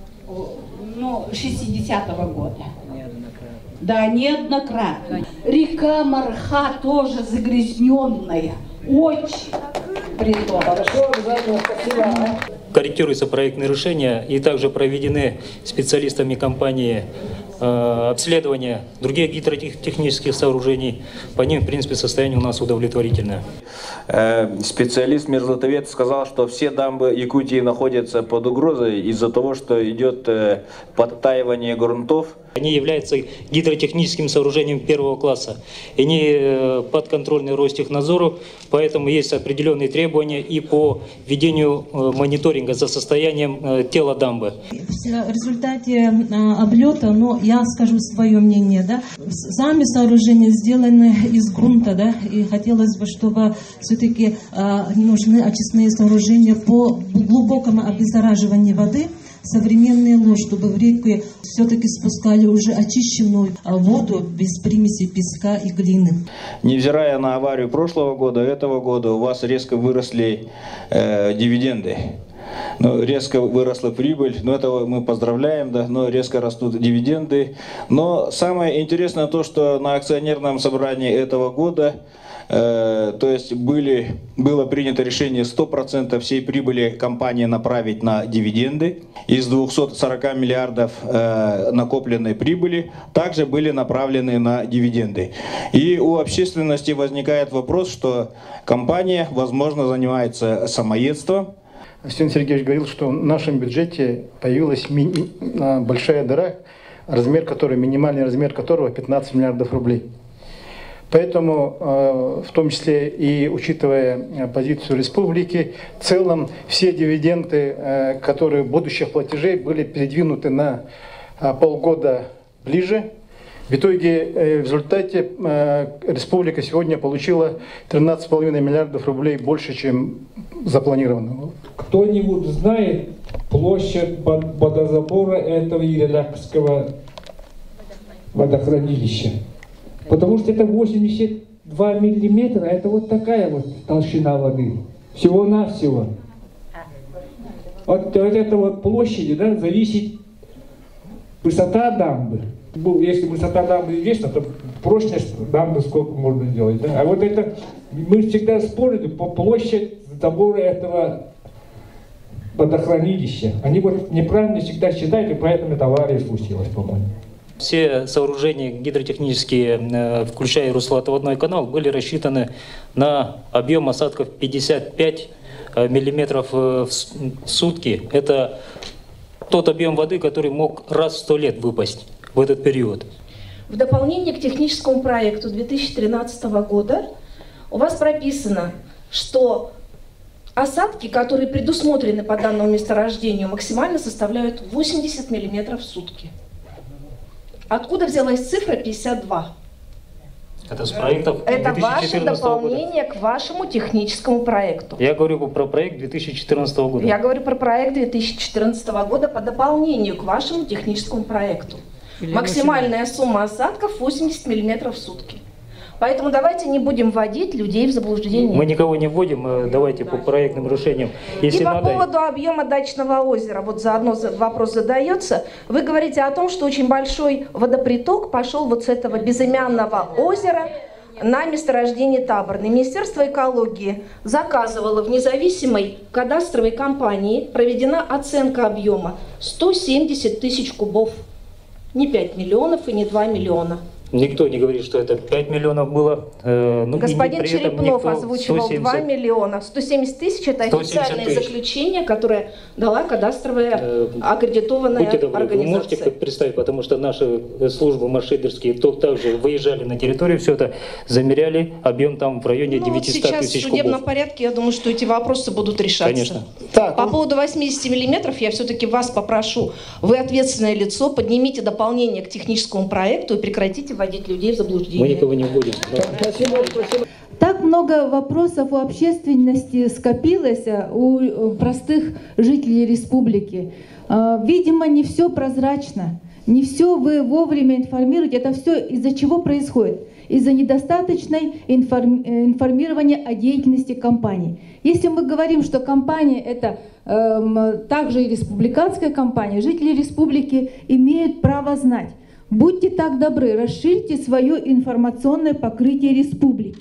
60-го года. Да, неоднократно. Река Марха тоже загрязненная. Очень. Хорошо, обязательно, спасибо. Корректируются проектные решения и также проведены специалистами компании обследование других гидротехнических сооружений. По ним, в принципе, состояние у нас удовлетворительное. Специалист мерзлотовед сказал, что все дамбы Якутии находятся под угрозой из-за того, что идет подтаивание грунтов. Они являются гидротехническим сооружением первого класса. Они подконтрольны Ростехнадзору, поэтому есть определенные требования и по ведению мониторинга за состоянием тела дамбы. В результате облета, но я скажу свое мнение, да, сами сооружения сделаны из грунта, да, и хотелось бы, чтобы все-таки нужны очистные сооружения по глубокому обеззараживанию воды. Современные лож, чтобы в реку все-таки спускали уже очищенную воду без примеси песка и глины. Невзирая на аварию прошлого года, этого года у вас резко выросли дивиденды. Резко выросла прибыль, этого мы поздравляем, да, но резко растут дивиденды. Но самое интересное то, что на акционерном собрании этого года то есть было принято решение 100% всей прибыли компании направить на дивиденды. Из 240 миллиардов накопленной прибыли также были направлены на дивиденды. И у общественности возникает вопрос, что компания, возможно, занимается самоедством. Арсений Сергеевич говорил, что в нашем бюджете появилась большая дыра, минимальный размер которого 15 миллиардов рублей. Поэтому, в том числе и учитывая позицию республики, в целом все дивиденды, которые будущих платежей были передвинуты на полгода ближе. В итоге, в результате, республика сегодня получила 13,5 миллиардов рублей больше, чем запланировано. Кто-нибудь знает площадь водозабора этого Ирелякского водохранилища? Потому что это 82 миллиметра, это вот такая вот толщина воды. Всего-навсего. От этой вот площади, да, зависит высота дамбы. Если высота дамбы известна, то прочность дамбы сколько можно сделать. Да? А вот это, мы всегда спорили по площади забора этого водохранилища. Они вот неправильно всегда считают, и поэтому эта авария случилась, по-моему. Все сооружения гидротехнические, включая руслоотводной канал, были рассчитаны на объем осадков 55 миллиметров в сутки. Это тот объем воды, который мог раз в 100 лет выпасть в этот период. В дополнение к техническому проекту 2013 года у вас прописано, что осадки, которые предусмотрены по данному месторождению, максимально составляют 80 миллиметров в сутки. Откуда взялась цифра 52? Это с проектов 2014 Это ваше дополнение года. К вашему техническому проекту. Я говорю про проект 2014 года. Я говорю про проект 2014 года по дополнению к вашему техническому проекту. Максимальная сумма осадков 80 миллиметров в сутки. Поэтому давайте не будем вводить людей в заблуждение. Мы никого не вводим, давайте по проектным решениям. Если и по надо... поводу объема дачного озера, вот заодно вопрос задается. Вы говорите о том, что очень большой водоприток пошел вот с этого безымянного озера на месторождение Таборное. Министерство экологии заказывало в независимой кадастровой компании, проведена оценка объема 170 тысяч кубов. Не 5 миллионов и не 2 миллиона. Никто не говорит, что это 5 миллионов было. Господин Черепнов озвучивал 2 миллиона. 170 тысяч – это официальное заключение, которое дала кадастровая аккредитованная организация. Вы можете представить, потому что наши службы маршрутерские также выезжали на территорию, все это замеряли, объем там в районе 900 тысяч кубов. Сейчас в судебном порядке, я думаю, что эти вопросы будут решаться. Конечно. По поводу 80 миллиметров я все-таки вас попрошу, вы ответственное лицо, поднимите дополнение к техническому проекту и прекратите вводить людей в заблуждение. Мы никого не вводим. Спасибо. Так много вопросов у общественности скопилось, у простых жителей республики. Видимо, не все прозрачно, не все вы вовремя информируете. Это все из-за чего происходит? Из-за недостаточной информирования о деятельности компании. Если мы говорим, что компания это также и республиканская компания, жители республики имеют право знать. Будьте так добры, расширьте свое информационное покрытие республики.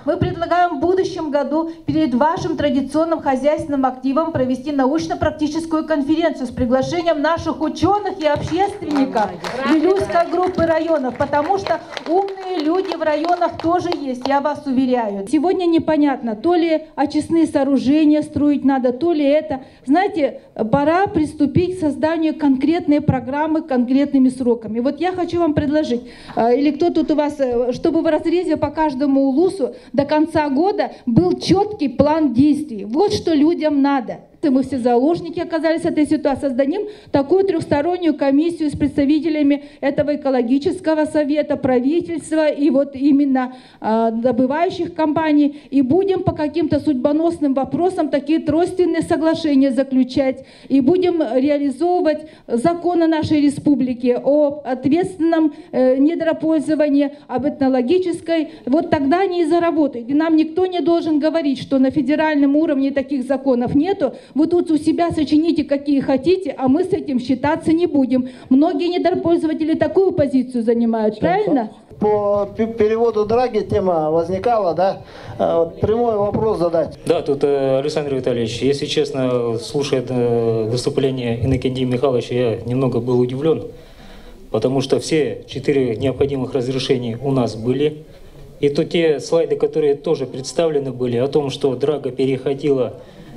Мы предлагаем в будущем году перед вашим традиционным хозяйственным активом провести научно-практическую конференцию с приглашением наших ученых и общественников Вилюйской группы районов, потому что умные люди в районах тоже есть, я вас уверяю. Сегодня непонятно, то ли очистные сооружения строить надо, то ли это. Знаете, пора приступить к созданию конкретной программы конкретными сроками. Вот я хочу вам предложить, или кто тут у вас, чтобы в разрезе по каждому улусу до конца года был четкий план действий. Вот что людям надо. Мы все заложники оказались этой ситуации. Создадим такую трехстороннюю комиссию с представителями этого экологического совета, правительства и вот именно добывающих компаний. И будем по каким-то судьбоносным вопросам такие тройственные соглашения заключать. И будем реализовывать законы нашей республики о ответственном недропользовании, об этнологической. Вот тогда они и заработают. И нам никто не должен говорить, что на федеральном уровне таких законов нету. Вы тут у себя сочините, какие хотите, а мы с этим считаться не будем. Многие недропользователи такую позицию занимают, правильно? По переводу Драги тема возникала, да? Вот прямой вопрос задать. Да, тут, Александр Витальевич, если честно, слушая выступление Иннокентия Михайловича, я немного был удивлен, потому что все 4 необходимых разрешения у нас были. И то те слайды, которые тоже представлены были, о том, что Драга переходила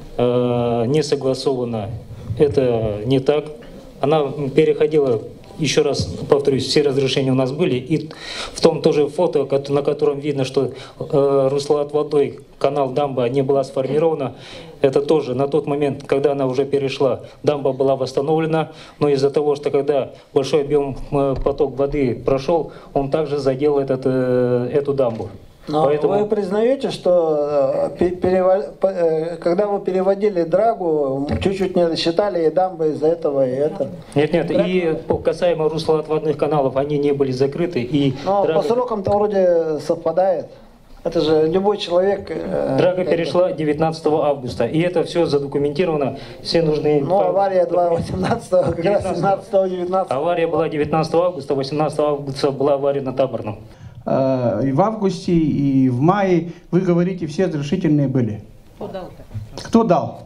не согласовано, это не так. Она переходила, еще раз повторюсь, все разрешения у нас были. И в том тоже фото, на котором видно, что русло от водой, канал дамба не была сформирована. Это тоже на тот момент, когда она уже перешла, дамба была восстановлена. Но из-за того, что когда большой объем поток воды прошел, он также задел эту дамбу. Но поэтому вы признаете, что когда вы переводили Драгу, чуть-чуть не рассчитали и дамбы из-за этого, и это? Нет, и касаемо русла отводных каналов, они не были закрыты. И но Драга... по срокам-то вроде совпадает. Это же любой человек... Драга перешла 19 августа, и это все задокументировано, все нужные... Ну, авария 18, как раз 17-19. Авария была 19 августа, 18 августа была авария на Таборном. И в августе, и в мае, вы говорите, все разрешительные были. Кто дал-то? Кто дал?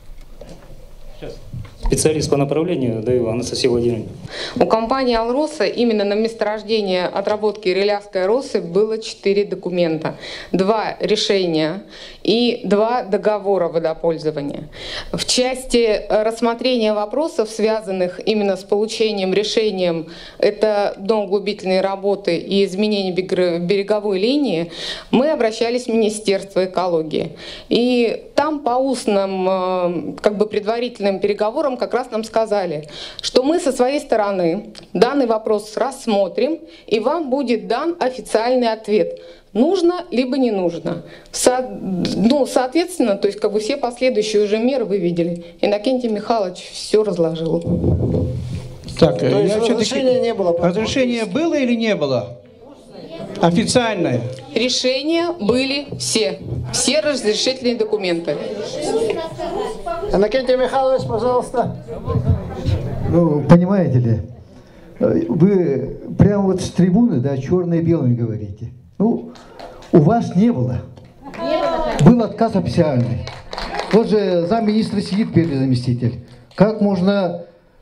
Специалист по направлению даю Анастасия Владимировна. У компании «Алроса» именно на месторождение отработки Релявской росы было 4 документа. 2 решения и 2 договора водопользования. В части рассмотрения вопросов, связанных именно с получением решением, это доуглубительные работы и изменение береговой линии, мы обращались в Министерство экологии. И там по устным, предварительным переговорам как раз нам сказали, что мы со своей стороны данный вопрос рассмотрим, и вам будет дан официальный ответ. Нужно, либо не нужно. Соответственно, то есть все последующие уже меры вы видели. Иннокентий Михайлович все разложил. Так, то есть разрешения не было? Разрешение было или не было? Официальное? Решения были все. Все разрешительные документы. Иннокентий Михайлович, пожалуйста. Ну, понимаете ли, вы прямо вот с трибуны, да, черное и белое говорите. Ну, у вас не было. Был отказ официальный. Вот же замминистра сидит, первый заместитель. Как можно...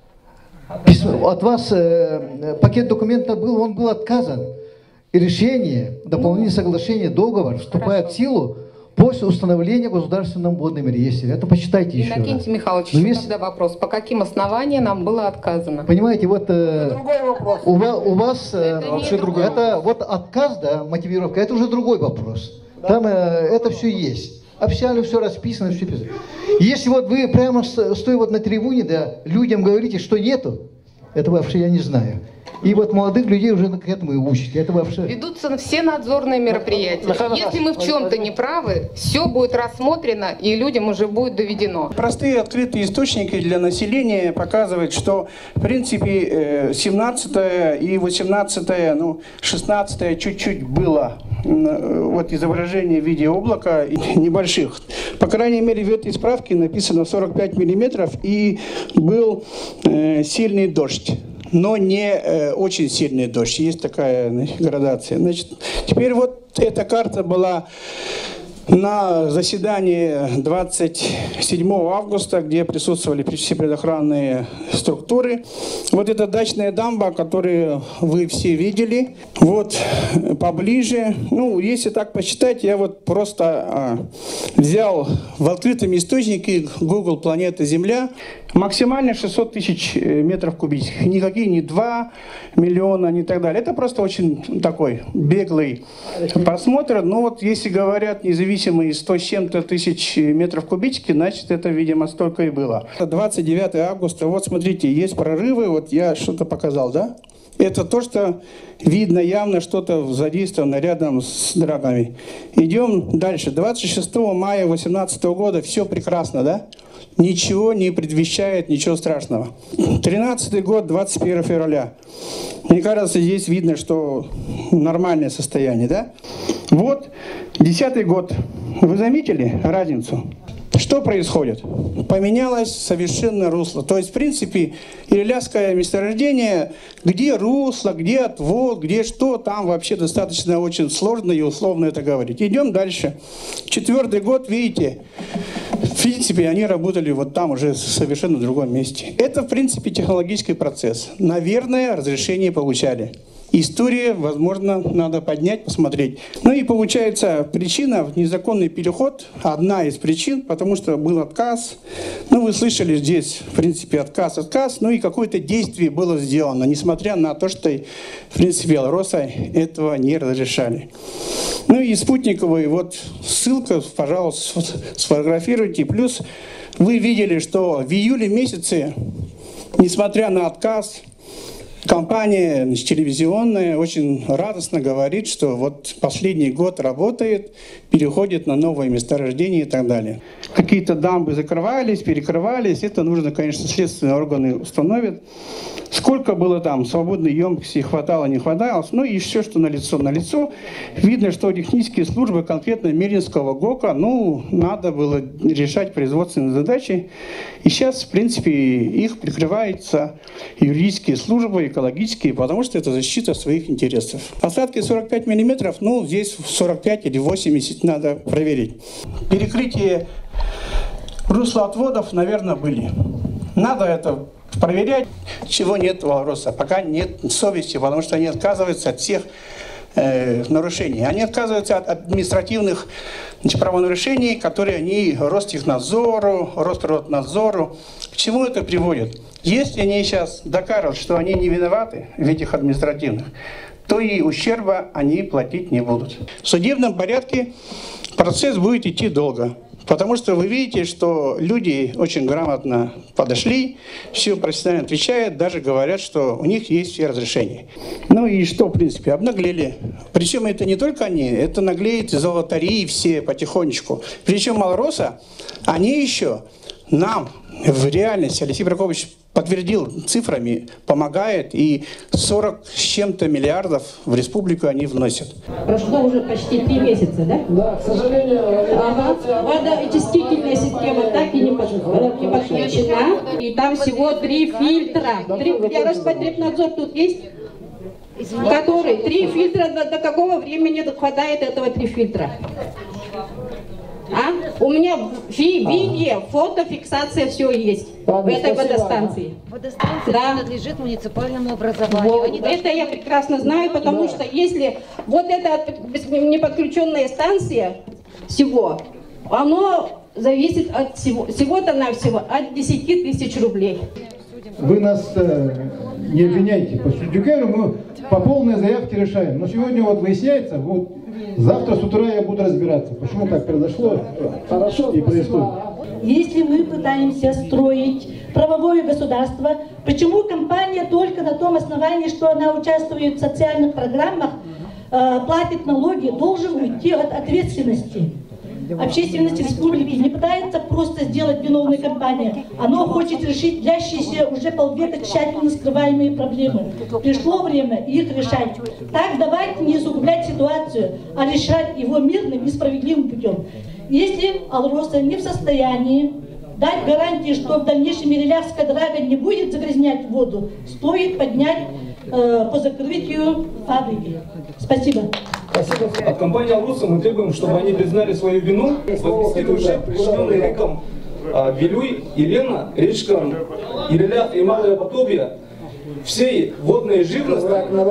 От вас пакет документов был, он был отказан. И решение, дополнительное соглашение, договор вступает в силу после установления в Государственном водном реестре. Это почитайте еще раз. Иннокентий Михайлович, еще тогда вопрос. По каким основаниям нам было отказано? Понимаете, вот у вас это вот отказ, да, мотивировка, это уже другой вопрос. Там это все есть. Официально все расписано, все писано. Если вот вы прямо стоя вот на трибуне, да, людям говорите, что нету, это вообще я не знаю. И вот молодых людей уже к этому и учат. Это вообще... Ведутся все надзорные мероприятия. Если мы в чем-то не правы, все будет рассмотрено и людям уже будет доведено. Простые открытые источники для населения показывают, что в принципе 17 и 18, 16 чуть-чуть было вот изображение в виде облака небольших. По крайней мере в этой справке написано 45 миллиметров и был сильный дождь. Но не очень сильный дождь. Есть такая градация. Значит, теперь вот Эта карта была на заседании 27 августа, где присутствовали все предохранные структуры. Вот эта дачная дамба, которую вы все видели. Вот поближе. Ну, если так посчитать, я вот просто взял в открытом источнике Google «Планета Земля». Максимально 600 тысяч метров кубических. Никакие не 2 миллиона, не так далее. Это просто очень такой беглый просмотр. Но вот если говорят независимые 100 с чем-то тысяч метров кубических, значит это, видимо, столько и было. 29 августа, вот смотрите, есть прорывы, вот я что-то показал, да? Это то, что видно явно, что-то задействовано рядом с драгами. Идем дальше. 26 мая 2018 года, все прекрасно, да? Ничего не предвещает, ничего страшного. 13-й год, 21 февраля. Мне кажется, здесь видно, что нормальное состояние, да? Вот, 10-й год. Вы заметили разницу? Что происходит? Поменялось совершенно русло. То есть, в принципе, Ириляское месторождение, где русло, где отвод, где что, там вообще достаточно очень сложно и условно это говорить. Идем дальше. 4-й год, видите, в принципе, они работали вот там уже совершенно в другом месте. Это, в принципе, технологический процесс. Наверное, разрешение получали. История, возможно, надо поднять, посмотреть. Ну и получается, причина – незаконный переход. Одна из причин, потому что был отказ. Ну, вы слышали здесь, в принципе, отказ. Ну и какое-то действие было сделано, несмотря на то, что, в принципе, Алроса этого не разрешали. Ну и спутниковый, вот ссылка, пожалуйста, сфотографируйте. Плюс вы видели, что в июле месяце, несмотря на отказ, компания телевизионная очень радостно говорит, что вот последний год работает, переходит на новые месторождения и так далее. Какие-то дамбы закрывались, перекрывались. Это нужно, конечно, следственные органы установят. Сколько было там свободной емкости, хватало, не хватало. Ну и все, что налицо, налицо. Видно, что технические службы конкретно Мирнинского ГОКа, ну, надо было решать производственные задачи. И сейчас, в принципе, их прикрываются юридические службы, экологические, потому что это защита своих интересов. Осадки 45 мм, ну, здесь 45 или 80 надо проверить. Перекрытие русла отводов, наверное, были. Надо это проверять, чего нет у Алроса. Пока нет совести, потому что они отказываются от всех нарушений. Они отказываются от административных правонарушений, которые они Ростехнадзору, Росприроднадзору. К чему это приводит? Если они сейчас докажут, что они не виноваты в этих административных, то и ущерба они платить не будут. В судебном порядке процесс будет идти долго. Потому что вы видите, что люди очень грамотно подошли, все профессионально отвечают, даже говорят, что у них есть все разрешения. Ну и что, в принципе, обнаглели. Причем это не только они, это наглеют и золотари все потихонечку. Причем Алроса, они еще нам в реальности, Алексей Прокопович подтвердил цифрами, помогает, и 40 с чем-то миллиардов в республику они вносят. Прошло уже почти 3 месяца, да? Да, к сожалению. Водоочистительная система так и не подключена. И там всего 3 фильтра. Роспотребнадзор тут есть? Который 3 фильтра, до какого времени хватает этого 3 фильтра? У меня видео, фотофиксация, все есть в этой водостанции. Водостанция принадлежит муниципальному образованию. Это я прекрасно знаю, потому что если вот эта неподключенная станция всего, оно зависит от всего-то навсего от 10 тысяч рублей. Вы нас не обвиняйте. По Сюдюкеру мы по полной заявке решаем. Но сегодня вот выясняется, вот завтра с утра я буду разбираться, почему так произошло и происходит. Если мы пытаемся строить правовое государство, почему компания только на том основании, что она участвует в социальных программах, платит налоги, должен уйти от ответственности? Общественность республики не пытается просто сделать виновную компанию. Оно хочет решить длящиеся уже полвека тщательно скрываемые проблемы. Пришло время их решать. Так давайте не усугублять ситуацию, а решать его мирным и справедливым путем. Если Алроса не в состоянии дать гарантии, что в дальнейшем Ириляская драга не будет загрязнять воду, стоит поднять по закрытию фабрики. Спасибо. От компании «Алруса» мы требуем, чтобы они признали свою вину, возместили ущерб, причиненный рекам Вилюй, Елена, речкам Ирелях и Малая Потобья, всей водной живности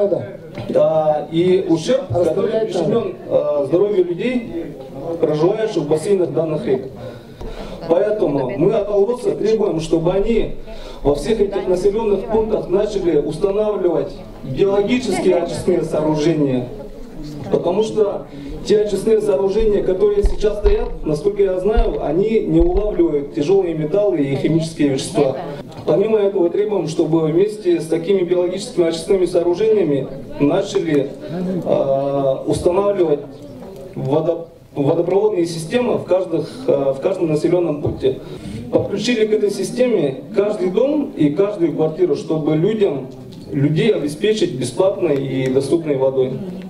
и ущерб, который причинен здоровью людей, проживающих в бассейнах данных рек. Поэтому мы от «Алруса» требуем, чтобы они во всех этих населенных пунктах начали устанавливать биологические очистные сооружения. Потому что те очистные сооружения, которые сейчас стоят, насколько я знаю, они не улавливают тяжелые металлы и химические вещества. Помимо этого требуем, чтобы вместе с такими биологическими очистными сооружениями начали устанавливать водопроводные системы в каждом населенном пункте. Подключили к этой системе каждый дом и каждую квартиру, чтобы людей обеспечить бесплатной и доступной водой.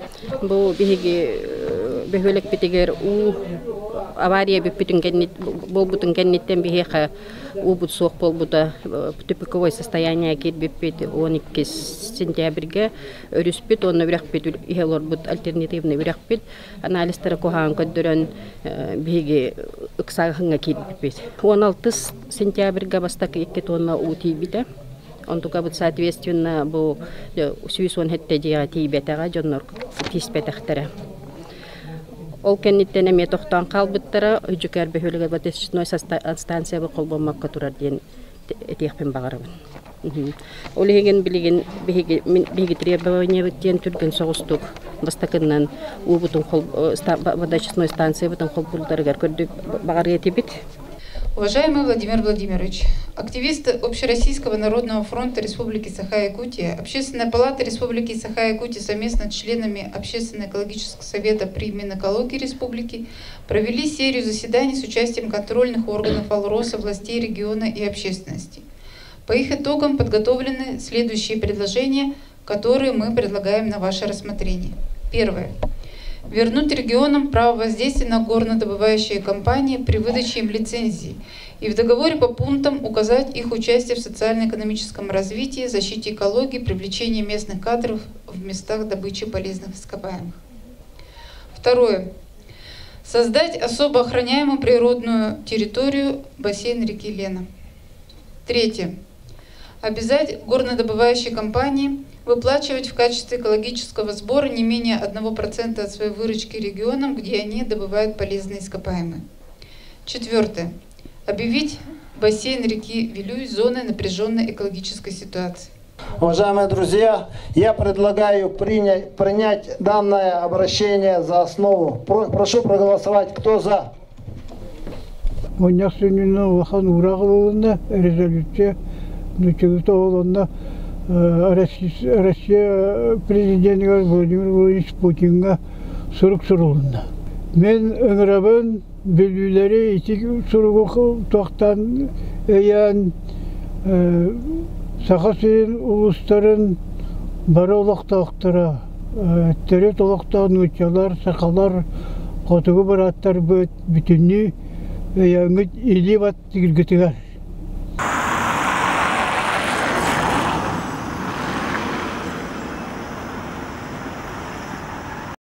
Бехөлек питигер авария бипитин кеннит болбутун кенниттен бихеха убут сох болбута тупиковое состояние кит бипит 12 сентябрьге өрүспүт онно биракпит ихелор бут альтернативный биракпит анализдер кохан көддөрөн биги ыксагынга кит бипит 16 сентябрьге бастак 2 тонна ути бите он тука бут соответственно бу сүйсөн хетте дига тибетага жоннор тиспетахтара. Ол кенниттен эме тохтан калбыттара үжүкөр бөхөлгө батешной станция колбомакка турар ден этехпен багарабын. Ол еген билеген биги требования битен түргөн согустук бастакынан убутун кол водочистной станция бутун колбулдарга көрдүк багар этибит. Уважаемый Владимир Владимирович, активисты Общероссийского народного фронта Республики Саха-Якутия, Общественная палата Республики Саха-Якутия совместно с членами Общественно-экологического совета при Минэкологии Республики провели серию заседаний с участием контрольных органов «Алроса», властей региона и общественности. По их итогам подготовлены следующие предложения, которые мы предлагаем на ваше рассмотрение. Первое. Вернуть регионам право воздействия на горнодобывающие компании при выдаче им лицензий и в договоре по пунктам указать их участие в социально-экономическом развитии, защите экологии, привлечении местных кадров в местах добычи полезных ископаемых. Второе. Создать особо охраняемую природную территорию бассейн реки Лена. Третье. Обязать горнодобывающие компании выплачивать в качестве экологического сбора не менее 1% от своей выручки регионам, где они добывают полезные ископаемые. Четвертое. Объявить бассейн реки Вилюй зоной напряженной экологической ситуации. Уважаемые друзья, я предлагаю принять данное обращение за основу. Прошу проголосовать. Кто за? Россия президенті Владимир Владимирович Путинға сұрық сұрылында. Мен өңірабын бүлбілері етік сұрығы тоқтан әйян сақасырын ұлыстарын бары олақтақтыра, әттері толақтағын өтчалар, сақалар, қотығы бараттар бүтінні әйяңыт елі бат тігілгітігер.